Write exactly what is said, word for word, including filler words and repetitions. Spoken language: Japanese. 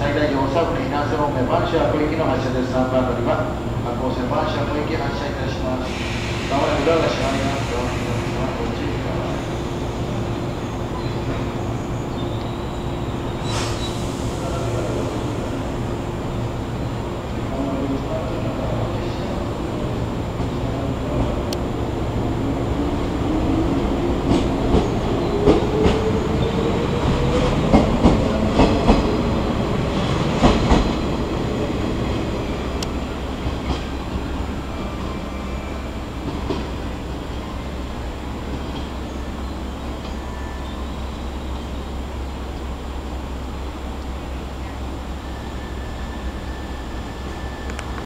最大乗サブリ避難セロンメバンシャー小池の発車です。さんばん乗り場、赤線バンシャー小池発車いたします。まもなくドアが閉まります。